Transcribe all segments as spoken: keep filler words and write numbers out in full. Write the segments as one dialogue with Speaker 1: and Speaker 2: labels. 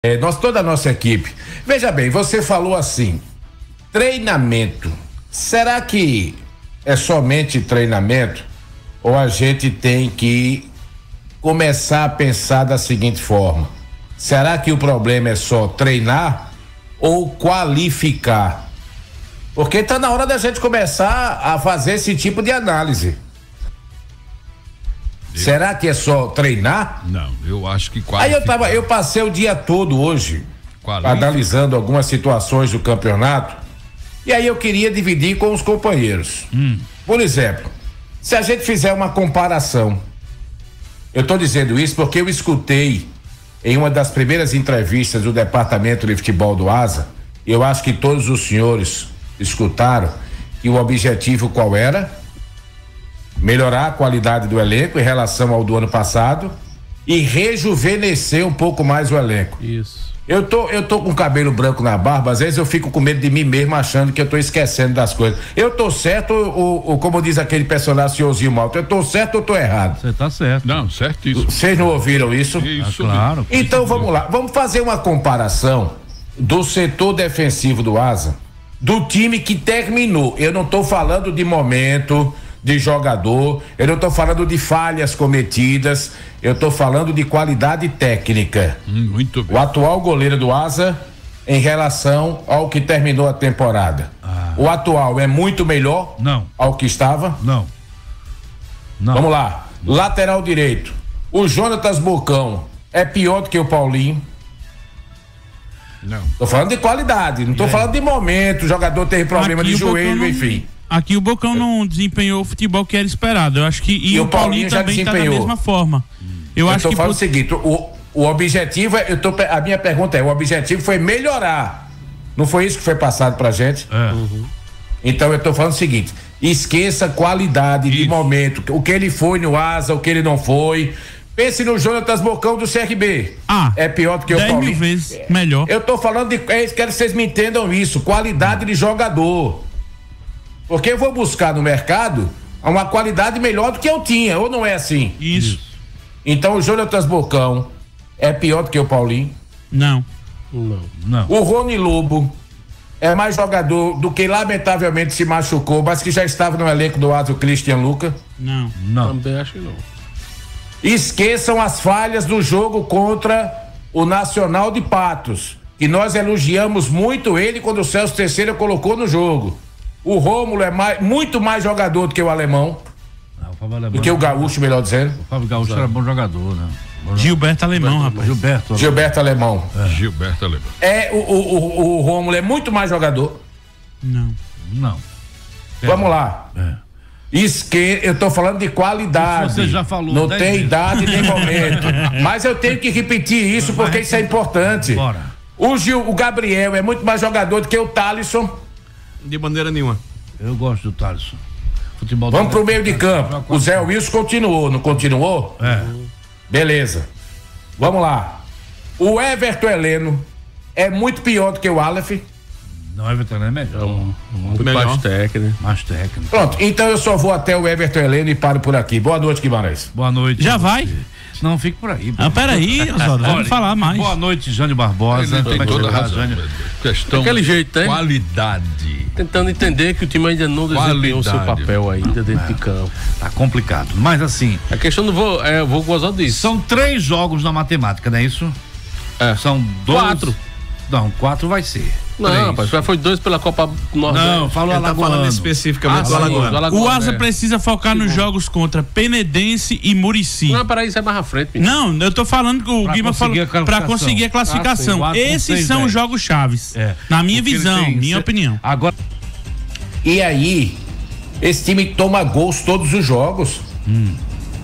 Speaker 1: É, nós, toda a nossa equipe. Veja bem, você falou assim, treinamento. Será que é somente treinamento? Ou a gente tem que começar a pensar da seguinte forma: será que o problema é só treinar ou qualificar? Porque está na hora da gente começar a fazer esse tipo de análise. Eu... Será que é só treinar?
Speaker 2: Não, eu acho que qualificar.
Speaker 1: Aí eu tava, eu passei o dia todo hoje qualificar, analisando algumas situações do campeonato, e aí eu queria dividir com os companheiros. Hum. Por exemplo, se a gente fizer uma comparação, eu estou dizendo isso porque eu escutei em uma das primeiras entrevistas do departamento de futebol do Asa, eu acho que todos os senhores escutaram, que o objetivo qual era? Melhorar a qualidade do elenco em relação ao do ano passado e rejuvenescer um pouco mais o elenco.
Speaker 3: Isso.
Speaker 1: Eu tô, eu tô com cabelo branco na barba, às vezes eu fico com medo de mim mesmo, achando que eu tô esquecendo das coisas. Eu tô certo, ou, ou como diz aquele personagem senhorzinho Malta, eu tô certo ou tô errado?
Speaker 4: Você tá certo.
Speaker 2: Não, certíssimo.
Speaker 1: Vocês não ouviram isso?
Speaker 2: Isso,
Speaker 4: ah, claro.
Speaker 1: Então vamos lá, vamos fazer uma comparação do setor defensivo do Asa, do time que terminou. Eu não tô falando de momento, de jogador, eu não tô falando de falhas cometidas, eu tô falando de qualidade técnica.
Speaker 2: Hum, muito bem.
Speaker 1: O atual goleiro do Asa em relação ao que terminou a temporada. Ah. O atual é muito melhor?
Speaker 4: Não.
Speaker 1: Ao que estava?
Speaker 4: Não. Não.
Speaker 1: Vamos lá. Não. Lateral direito. O Jonatas Bocão é pior do que o Paulinho?
Speaker 2: Não.
Speaker 1: Tô falando de qualidade, não tô é. falando de momento, o jogador teve problema
Speaker 5: Aqui
Speaker 1: de joelho,
Speaker 5: não,
Speaker 1: enfim.
Speaker 5: Aqui o Bocão não desempenhou o futebol que era esperado. Eu acho que e, e o Paulinho, Paulinho também tá da mesma forma. Eu, eu acho
Speaker 1: tô
Speaker 5: que
Speaker 1: falando por... o seguinte, o, o objetivo é, eu tô, a minha pergunta é, o objetivo foi melhorar. Não foi isso que foi passado pra gente?
Speaker 4: É. Uhum.
Speaker 1: Então eu tô falando o seguinte, esqueça qualidade isso. de momento, o que ele foi no Asa, o que ele não foi. Pense no Jonatas Bocão do C R B.
Speaker 5: Ah,
Speaker 1: é pior do que o Paulinho.
Speaker 5: dez mil vezes melhor.
Speaker 1: Eu tô falando de, é, quero que vocês me entendam isso, qualidade de jogador. Porque eu vou buscar no mercado uma qualidade melhor do que eu tinha, ou não é assim?
Speaker 5: Isso.
Speaker 1: Então o Jonatas Bocão é pior do que o Paulinho?
Speaker 5: Não.
Speaker 4: Não. Não.
Speaker 1: O Rony Lobo é mais jogador do que lamentavelmente se machucou, mas que já estava no elenco do Asa, o Christian Luca?
Speaker 5: Não.
Speaker 4: Não.
Speaker 3: Também acho que não.
Speaker 1: Esqueçam as falhas do jogo contra o Nacional de Patos, que nós elogiamos muito ele quando o Celso Teixeira colocou no jogo. O Rômulo é mais, muito mais jogador do que o alemão.
Speaker 4: Não, o Fábio Alemão.
Speaker 1: Do que o Gaúcho, melhor dizendo.
Speaker 4: O Fábio Gaúcho era bom jogador, né? Bom
Speaker 5: Gilberto Alemão,
Speaker 4: Gilberto,
Speaker 5: rapaz.
Speaker 4: Gilberto.
Speaker 1: Gilberto Alemão.
Speaker 2: É. Gilberto Alemão.
Speaker 1: É, o, o, o, o Rômulo é muito mais jogador.
Speaker 5: Não.
Speaker 4: Não.
Speaker 1: É. Vamos lá.
Speaker 4: É.
Speaker 1: Esque... Eu tô falando de qualidade.
Speaker 4: Você já falou.
Speaker 1: Não tem
Speaker 4: vezes.
Speaker 1: idade nem momento. Mas eu tenho que repetir isso porque isso é importante.
Speaker 4: Bora.
Speaker 1: O, Gil, o Gabriel é muito mais jogador do que o Thalisson.
Speaker 3: De maneira nenhuma.
Speaker 4: Eu gosto do Thalisson. Futebol.
Speaker 1: Vamos pro meio de campo. O Zé Wilson continuou, não continuou?
Speaker 4: É.
Speaker 1: Beleza. Vamos lá. O Everton Heleno é muito pior do que o Aleph.
Speaker 4: Não, o Everton Heleno é melhor.
Speaker 3: Um, muito melhor. Mais técnico.
Speaker 4: Mais técnico.
Speaker 1: Pronto, então eu só vou até o Everton Heleno e paro por aqui. Boa noite, Guimarães.
Speaker 4: Boa noite.
Speaker 5: Já vai?
Speaker 4: Não, fique por aí.
Speaker 5: Ah, peraí, Osório, vamos falar mais.
Speaker 4: Boa noite, Jânio Barbosa.
Speaker 2: Ele tem toda a razão. Questão
Speaker 3: Aquele jeito, hein?
Speaker 2: Qualidade.
Speaker 3: Tentando entender que o time ainda não desempenhou o seu papel ainda dentro é. de campo.
Speaker 4: Tá complicado. Mas assim.
Speaker 3: A questão do voo, é, eu vou gozar disso.
Speaker 4: São três jogos na matemática, não é isso?
Speaker 3: É.
Speaker 4: São dois.
Speaker 3: Quatro.
Speaker 4: Não, quatro vai ser.
Speaker 3: Não, três. Rapaz, já foi dois pela Copa Nordeste.
Speaker 4: Não, falou
Speaker 3: Ele tá falando especificamente do Alagoano.
Speaker 5: Alagoano. O Asa é. precisa focar nos jogos contra Penedense e Murici.
Speaker 3: Não, peraí, isso é mais à frente. Menino.
Speaker 5: Não, eu tô falando que o pra Guima falou para conseguir a classificação. Ah, esses são os jogos chaves. É. Na minha Porque visão, tem, minha cê, opinião.
Speaker 4: Agora.
Speaker 1: E aí, esse time toma gols todos os jogos. Hum.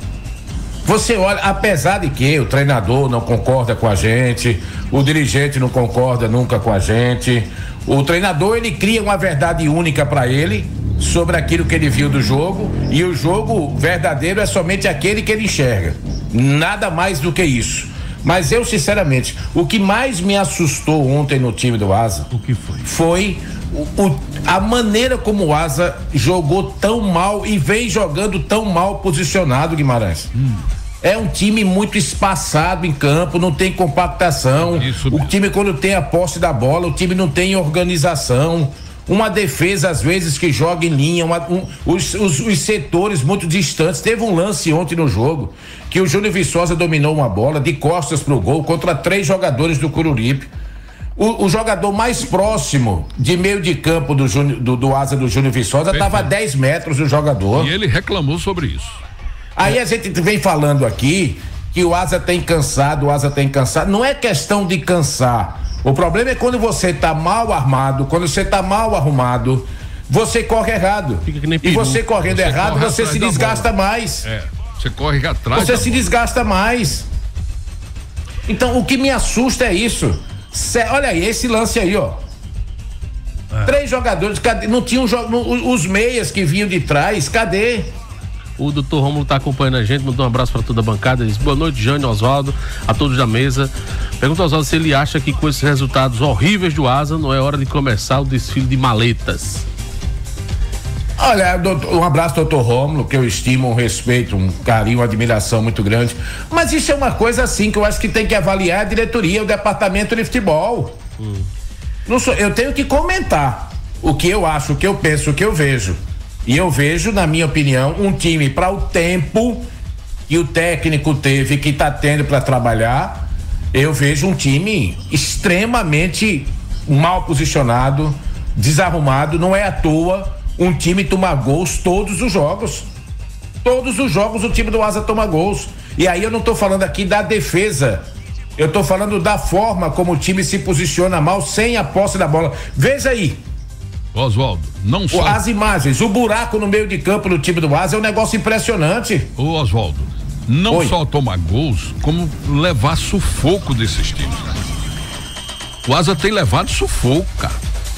Speaker 1: Você olha, apesar de que o treinador não concorda com a gente, o dirigente não concorda nunca com a gente, o treinador ele cria uma verdade única para ele sobre aquilo que ele viu do jogo, e o jogo verdadeiro é somente aquele que ele enxerga, nada mais do que isso. Mas eu sinceramente, o que mais me assustou ontem no time do Asa,
Speaker 4: o que foi?
Speaker 1: Foi o, o, a maneira como o Asa jogou tão mal e vem jogando tão mal posicionado, Guimarães. Hum. É um time muito espaçado em campo, não tem compactação. Isso o time, quando tem a posse da bola, o time não tem organização. Uma defesa, às vezes, que joga em linha, uma, um, os, os, os setores muito distantes. Teve um lance ontem no jogo que o Júnior Viçosa dominou uma bola de costas pro gol contra três jogadores do Coruripe. O, o jogador mais próximo de meio de campo do, Júnior, do, do asa do Júnior Viçosa estava a dez metros do jogador.
Speaker 2: E ele reclamou sobre isso.
Speaker 1: Aí a gente vem falando aqui que o asa tem cansado, o asa tem cansado. Não é questão de cansar. O problema é quando você tá mal armado, quando você tá mal arrumado, você corre errado.
Speaker 3: Fica que nem
Speaker 1: e você correndo
Speaker 2: você
Speaker 1: errado,
Speaker 2: corre
Speaker 1: você se desgasta
Speaker 2: bola.
Speaker 1: mais.
Speaker 2: É, você corre atrás.
Speaker 1: Você
Speaker 2: da
Speaker 1: se
Speaker 2: bola.
Speaker 1: desgasta mais. Então, o que me assusta é isso. Cê, olha aí, esse lance aí, ó. É. Três jogadores, cadê? Não tinham um, os meias que vinham de trás, cadê?
Speaker 3: O doutor Rômulo está acompanhando a gente, mandou um abraço para toda a bancada. Diz, boa noite, Jânio, Oswaldo, a todos da mesa. Pergunta ao Oswaldo se ele acha que com esses resultados horríveis do Asa não é hora de começar o desfile de maletas.
Speaker 1: Olha, doutor, um abraço, doutor Rômulo, que eu estimo, um respeito, um carinho, uma admiração muito grande. Mas isso é uma coisa assim que eu acho que tem que avaliar a diretoria, o departamento de futebol. Hum. Não sou, eu tenho que comentar o que eu acho, o que eu penso, o que eu vejo. E eu vejo, na minha opinião, um time para o tempo que o técnico teve, que está tendo para trabalhar, eu vejo um time extremamente mal posicionado, desarrumado. Não é à toa um time tomar gols todos os jogos. Todos os jogos o time do Asa toma gols. E aí eu não estou falando aqui da defesa. Eu estou falando da forma como o time se posiciona mal sem a posse da bola. Veja aí.
Speaker 2: Oswaldo, não só.
Speaker 1: As imagens, o buraco no meio de campo do time do Asa é um negócio impressionante.
Speaker 2: Ô Oswaldo, não
Speaker 1: Oi.
Speaker 2: só tomar gols, como levar sufoco desses times. O Asa tem levado sufoco, cara.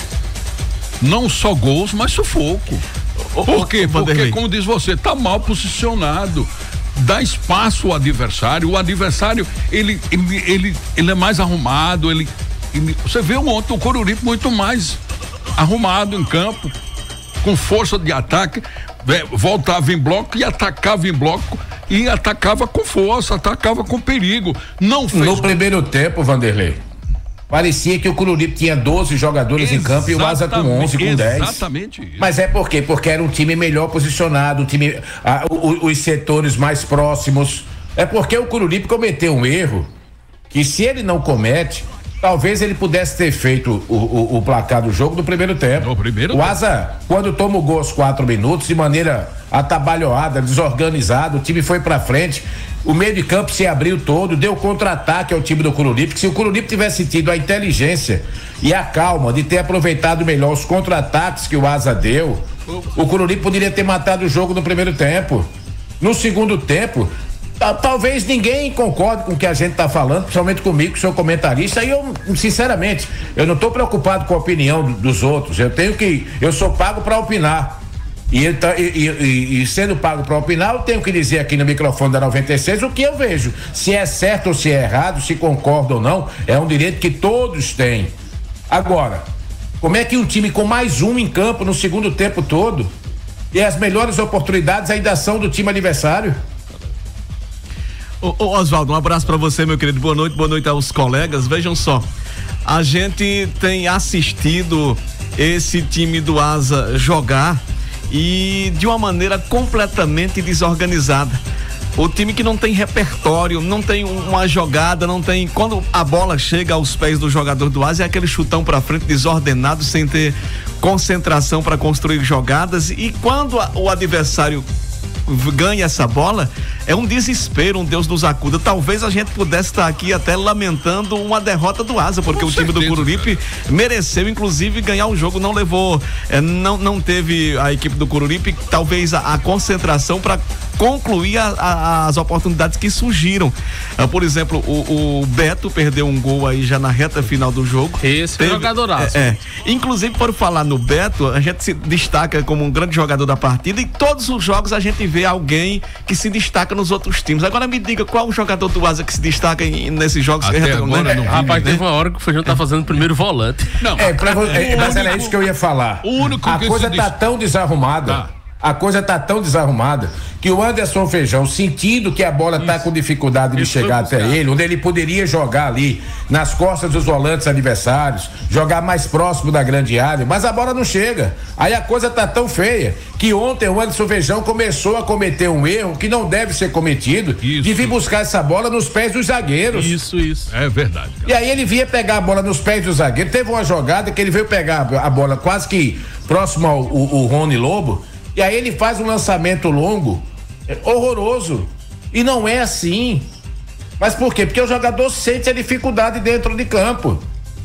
Speaker 2: Não só gols, mas sufoco. Por quê? Porque, como diz você, tá mal posicionado. Dá espaço ao adversário. O adversário, ele, ele, ele, ele é mais arrumado. Ele, ele, você vê ontem o Coruripe muito mais arrumado em campo, com força de ataque, voltava em bloco e atacava em bloco e atacava com força, atacava com perigo. Não fez.
Speaker 1: No primeiro tempo, Vanderlei, parecia que o Coruripe tinha doze jogadores exatamente, em campo e o Asa com onze, com dez.
Speaker 2: Exatamente isso.
Speaker 1: Mas é por quê? Porque era um time melhor posicionado, um time, ah, o, os setores mais próximos. É porque o Coruripe cometeu um erro que, se ele não comete, talvez ele pudesse ter feito o, o, o placar do jogo no primeiro tempo.
Speaker 2: No primeiro
Speaker 1: o Asa, quando toma o gol aos quatro minutos, de maneira atabalhoada, desorganizada, o time foi pra frente, o meio de campo se abriu todo, deu contra-ataque ao time do Coruripe, que se o Coruripe tivesse tido a inteligência e a calma de ter aproveitado melhor os contra-ataques que o Asa deu, o Coruripe poderia ter matado o jogo no primeiro tempo. No segundo tempo, talvez ninguém concorde com o que a gente está falando, principalmente comigo, que sou comentarista, e eu, sinceramente, eu não estou preocupado com a opinião dos outros. Eu tenho que, eu sou pago para opinar. E, e, e, e sendo pago para opinar, eu tenho que dizer aqui no microfone da noventa e seis o que eu vejo. Se é certo ou se é errado, se concorda ou não, é um direito que todos têm. Agora, como é que um time com mais um em campo no segundo tempo todo e as melhores oportunidades ainda são do time adversário?
Speaker 6: Ô, ô Oswaldo, um abraço para você, meu querido. Boa noite, boa noite aos colegas. Vejam só, a gente tem assistido esse time do Asa jogar e de uma maneira completamente desorganizada. O time que não tem repertório, não tem uma jogada, não tem. Quando a bola chega aos pés do jogador do Asa, é aquele chutão pra frente desordenado, sem ter concentração para construir jogadas. E quando a, o adversário ganha essa bola, é um desespero, um Deus nos acuda. Talvez a gente pudesse estar aqui até lamentando uma derrota do Asa, porque Com o certeza, time do Coruripe cara. mereceu inclusive ganhar o jogo, não levou, é, não, não teve a equipe do Coruripe talvez a, a concentração para concluir a, a, as oportunidades que surgiram. Uh, por exemplo, o, o Beto perdeu um gol aí já na reta final do jogo.
Speaker 3: Esse teve, jogadoraço.
Speaker 6: É, é. Inclusive, por falar no Beto, a gente se destaca como um grande jogador da partida e todos os jogos a gente vê alguém que se destaca nos outros times. Agora me diga qual o jogador do Asa que se destaca em, nesses jogos.
Speaker 2: Até
Speaker 6: que
Speaker 2: agora
Speaker 6: né?
Speaker 2: não vi,
Speaker 3: Rapaz,
Speaker 2: né?
Speaker 3: teve uma hora que o Feijão tá fazendo o primeiro volante.
Speaker 1: Não, é, pra, é, mas era isso que eu ia falar.
Speaker 2: O único
Speaker 1: a
Speaker 2: que
Speaker 1: coisa tá
Speaker 2: diz...
Speaker 1: tão desarrumada.
Speaker 2: Tá.
Speaker 1: A coisa tá tão desarrumada que o Anderson Feijão, sentindo que a bola Isso. tá com dificuldade de Isso chegar até ele, onde ele poderia jogar ali nas costas dos volantes adversários, jogar mais próximo da grande área, mas a bola não chega. Aí a coisa tá tão feia que ontem o Anderson Feijão começou a cometer um erro que não deve ser cometido, isso. de vir buscar essa bola nos pés dos zagueiros.
Speaker 2: Isso, isso. É verdade. Cara.
Speaker 1: E aí ele vinha pegar a bola nos pés dos zagueiros. Teve uma jogada que ele veio pegar a bola quase que próximo ao o, o Rony Lobo. E aí ele faz um lançamento longo, é, horroroso. E não é assim. Mas por quê? Porque o jogador sente a dificuldade dentro de campo.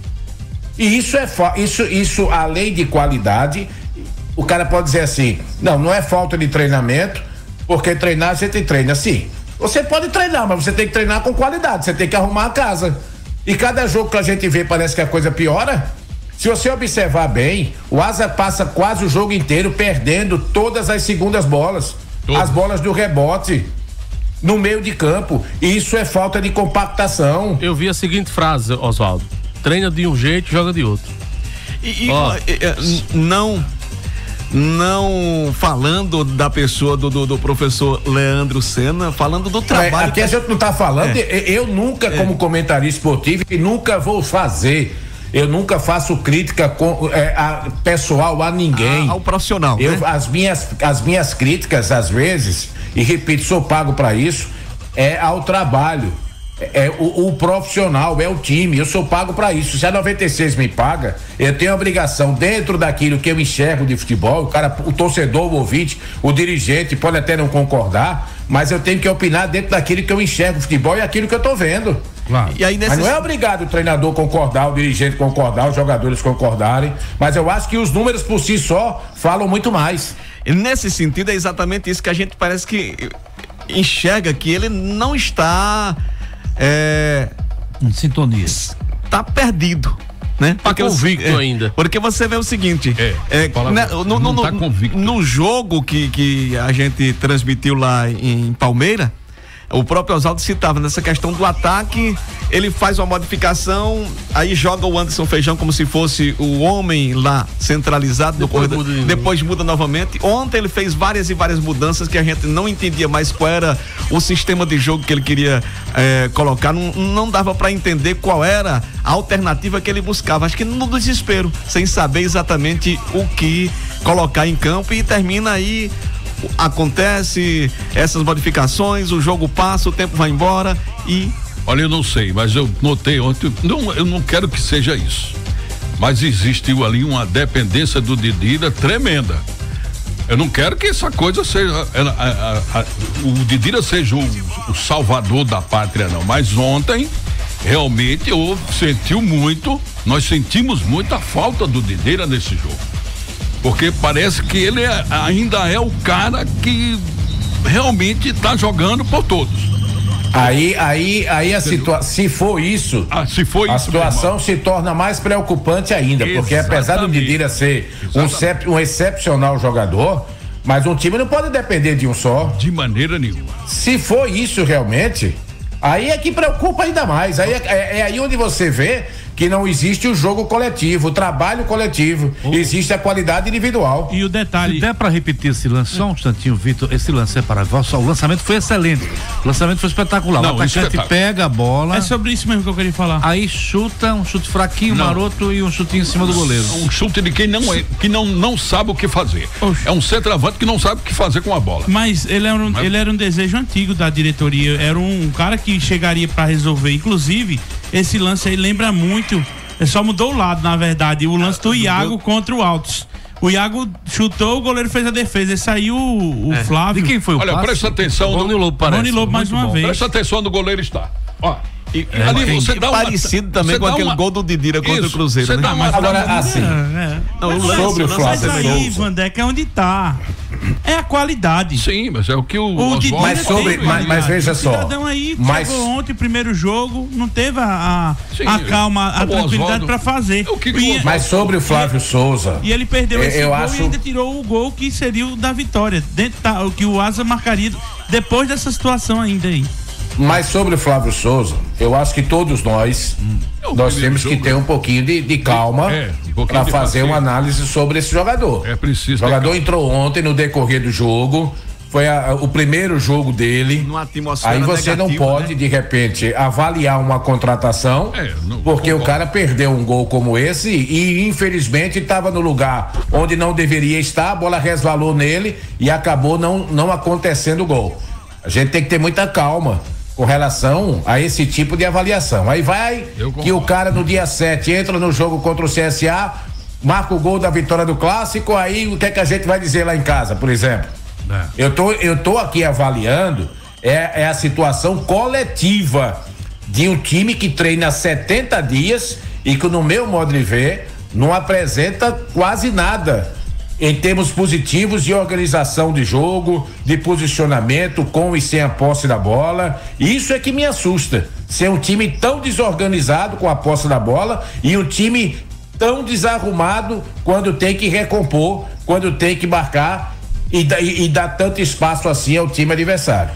Speaker 1: E isso é isso, isso além de qualidade, o cara pode dizer assim, não, não é falta de treinamento, porque treinar a gente treina. Sim, você pode treinar, mas você tem que treinar com qualidade, você tem que arrumar a casa. E cada jogo que a gente vê parece que a coisa piora. Se você observar bem, o Asa passa quase o jogo inteiro perdendo todas as segundas bolas, Tudo. as bolas do rebote no meio de campo. E isso é falta de compactação.
Speaker 3: Eu vi a seguinte frase, Oswaldo: treina de um jeito, joga de outro.
Speaker 6: E, e oh. não não falando da pessoa do, do, do professor Leandro Senna, falando do trabalho.
Speaker 1: É, aqui a gente não está falando, é. eu nunca é. como comentarista esportivo e nunca vou fazer. Eu nunca faço crítica com, é, a, pessoal a ninguém.
Speaker 6: Ah, ao profissional.
Speaker 1: Eu,
Speaker 6: né?
Speaker 1: as, minhas, as minhas críticas, às vezes, e repito, sou pago para isso, é ao trabalho. É, é o, o profissional, é o time. Eu sou pago para isso. Se a noventa e seis me paga, eu tenho a obrigação, dentro daquilo que eu enxergo de futebol, o cara, o torcedor, o ouvinte, o dirigente, pode até não concordar, mas eu tenho que opinar dentro daquilo que eu enxergo de futebol e aquilo que eu tô vendo. Claro. E aí, mas não é obrigado o treinador concordar, o dirigente concordar, os jogadores concordarem, mas eu acho que os números por si só falam muito mais.
Speaker 6: E nesse sentido é exatamente isso que a gente parece que enxerga, que ele não está é,
Speaker 4: em sintonia,
Speaker 6: está perdido, né?
Speaker 3: Tá convicto
Speaker 6: é,
Speaker 3: ainda.
Speaker 6: Porque você vê o seguinte, é, é, né, no, no, tá no, no jogo que, que a gente transmitiu lá em Palmeira, o próprio Oswaldo citava nessa questão do ataque, ele faz uma modificação, aí joga o Anderson Feijão como se fosse o homem lá centralizado no corredor, muda depois muda novamente. Ontem ele fez várias e várias mudanças que a gente não entendia mais qual era o sistema de jogo que ele queria eh, colocar, não, não dava para entender qual era a alternativa que ele buscava, acho que no desespero, sem saber exatamente o que colocar em campo, e termina aí. Acontece essas modificações, o jogo passa, o tempo vai embora e...
Speaker 2: Olha, eu não sei, mas eu notei ontem, não, eu não quero que seja isso, mas existiu ali uma dependência do Didira tremenda. Eu não quero que essa coisa seja, a, a, a, o Didira seja o, o salvador da pátria, não, mas ontem realmente eu sentiu muito, nós sentimos muito a falta do Didira nesse jogo. Porque parece que ele é, ainda é o cara que realmente está jogando por todos.
Speaker 1: Aí, aí, aí a situação, se for isso,
Speaker 2: ah, se for
Speaker 1: a
Speaker 2: isso,
Speaker 1: situação se torna mais preocupante ainda, Exatamente. Porque apesar do Didira ser um, cep, um excepcional jogador, mas um time não pode depender de um só.
Speaker 2: De maneira nenhuma.
Speaker 1: Se for isso realmente, aí é que preocupa ainda mais. Aí é, é, é aí onde você vê que não existe o jogo coletivo, o trabalho coletivo, oh. existe a qualidade individual.
Speaker 4: E o detalhe... Se der para repetir esse lance, só um instantinho, Vitor, esse lance é para só, o lançamento foi excelente, o lançamento foi espetacular, não, o atacante pega a bola...
Speaker 5: É sobre isso mesmo que eu queria falar.
Speaker 4: Aí chuta, um chute fraquinho, não. maroto e um chutinho em cima do goleiro.
Speaker 2: Um chute de quem não, é, que não, não sabe o que fazer. Oxe. É um centroavante que não sabe o que fazer com a bola.
Speaker 5: Mas ele era um, Mas... ele era um desejo antigo da diretoria, era um cara que chegaria para resolver, inclusive... Esse lance aí lembra muito, só mudou o lado, na verdade, o lance do Iago contra o Altos. O Iago chutou, o goleiro fez a defesa, esse aí o, o é. Flávio.
Speaker 2: De quem foi o Olha, passe? Presta atenção.
Speaker 5: Rony no... Lobo, parece. Rony Lobo mais uma
Speaker 2: bom.
Speaker 5: vez.
Speaker 2: Presta atenção no goleiro está. Ó.
Speaker 6: E, é, ali você é, dá uma, parecido também com aquele uma... gol do Didira contra isso, o Cruzeiro. Você
Speaker 2: né? dá uma...
Speaker 1: Agora, assim,
Speaker 5: é, é. Não, o sobre o Flávio. Mas aí, Vandeca, é onde tá. É a qualidade.
Speaker 2: Sim, mas é o que o...
Speaker 5: o Didira
Speaker 1: mas, sobre,
Speaker 5: tem,
Speaker 1: mas, mas veja só. O
Speaker 5: cidadão aí mas... chegou ontem, o primeiro jogo, não teve a, a, Sim, a calma, a tranquilidade Oswaldo, pra fazer.
Speaker 2: O que que
Speaker 5: e,
Speaker 2: o
Speaker 1: mas sobre o Flávio Souza...
Speaker 5: E ele perdeu esse
Speaker 1: eu
Speaker 5: gol
Speaker 1: acho...
Speaker 5: e ainda tirou o gol que seria o da vitória. Dentro da, o que o Asa marcaria depois dessa situação ainda aí.
Speaker 1: Mas sobre o Flávio Souza, eu acho que todos nós, hum. nós temos que ter um pouquinho de, de calma é, um para fazer uma análise sobre esse jogador.
Speaker 2: É preciso.
Speaker 1: O jogador entrou ontem no decorrer do jogo, foi a, o primeiro jogo dele. Aí você não pode, né? de repente, avaliar uma contratação, é, não, porque não o cara perdeu um gol como esse e, infelizmente, estava no lugar onde não deveria estar, a bola resvalou nele e acabou não, não acontecendo o gol. A gente tem que ter muita calma com relação a esse tipo de avaliação. Aí vai que o cara no dia sete entra no jogo contra o C S A, marca o gol da vitória do clássico, aí o que é que a gente vai dizer lá em casa, por exemplo? É. Eu tô, eu tô aqui avaliando é, é a situação coletiva de um time que treina setenta dias e que, no meu modo de ver, não apresenta quase nada em termos positivos de organização de jogo, de posicionamento com e sem a posse da bola. Isso é que me assusta, ser um time tão desorganizado com a posse da bola e um time tão desarrumado quando tem que recompor, quando tem que marcar e, e, e dar tanto espaço assim ao time adversário.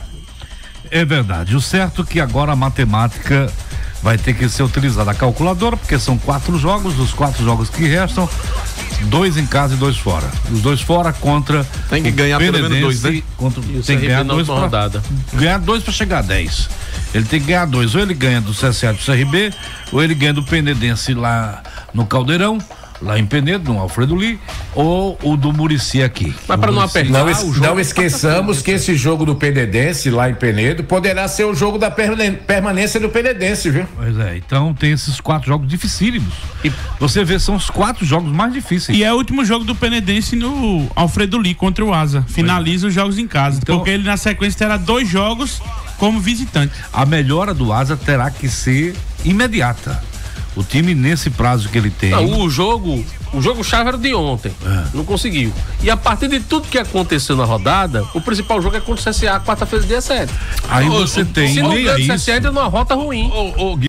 Speaker 4: É verdade. O certo é que agora a matemática vai ter que ser utilizada, a calculadora, porque são quatro jogos, dos quatro jogos que restam, dois em casa e dois fora. Os dois fora contra
Speaker 6: tem que ganhar pelo menos dois, né?
Speaker 4: Contra, tem que ganhar dois pra, ganhar dois para chegar a dez. Ele tem que ganhar dois, ou ele ganha do C S A do C R B, ou ele ganha do Penedense lá no Caldeirão, lá em Penedo, no Alfredo Lee, ou o do Muricy aqui.
Speaker 1: Mas para não apertar, não, es, não esqueçamos que esse jogo do Penedense lá em Penedo poderá ser o jogo da permanência do Penedense, viu?
Speaker 4: Pois é, então tem esses quatro jogos dificílimos. E você vê, são os quatro jogos mais difíceis.
Speaker 5: E é o último jogo do Penedense no Alfredo Lee contra o Asa. Finaliza é. os jogos em casa, então, porque ele na sequência terá dois jogos como visitante.
Speaker 4: A melhora do Asa terá que ser imediata. O time, nesse prazo que ele tem.
Speaker 3: Não, o jogo, o jogo chave era de ontem. É. Não conseguiu. E a partir de tudo que aconteceu na rodada, o principal jogo é contra o C S A, quarta-feira, dia sete.
Speaker 4: Aí você o, tem.
Speaker 3: Se não ganha o C S A, entra numa rota ruim.
Speaker 2: O, o,